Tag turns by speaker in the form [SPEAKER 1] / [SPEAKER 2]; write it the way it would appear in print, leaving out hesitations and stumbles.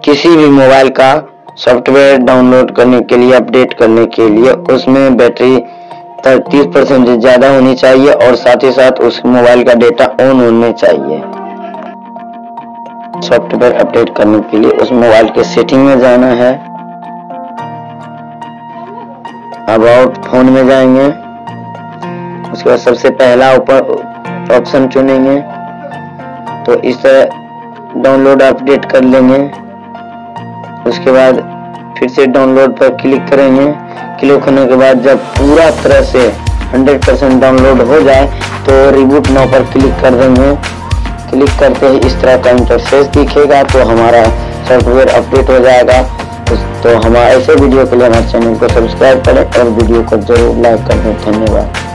[SPEAKER 1] किसी भी मोबाइल का सॉफ्टवेयर डाउनलोड करने के लिए, अपडेट करने के लिए उसमें बैटरी 30% से ज़्यादा होनी चाहिए और साथ ही साथ उस मोबाइल का डेटा ऑन होने चाहिए। सॉफ्टवेयर अपडेट करने के लिए उस मोबाइल के सेटिंग में जाना है, अबाउट फोन में जाएंगे, उसके बाद सबसे पहला ऊपर ऑप्शन चुनेंगे। तो इस तरह डाउनलोड अपडेट कर लेंगे। उसके बाद फिर से डाउनलोड पर क्लिक करेंगे। क्लिक होने के बाद जब पूरा तरह से 100% डाउनलोड हो जाए तो रिबूट नाउ पर क्लिक कर देंगे। क्लिक करते ही इस तरह का इंटरफेस दिखेगा, तो हमारा सॉफ्टवेयर अपडेट हो जाएगा। तो हमारे ऐसे वीडियो के लिए हमारे चैनल को सब्सक्राइब करें और वीडियो को जरूर लाइक कर दें। धन्यवाद।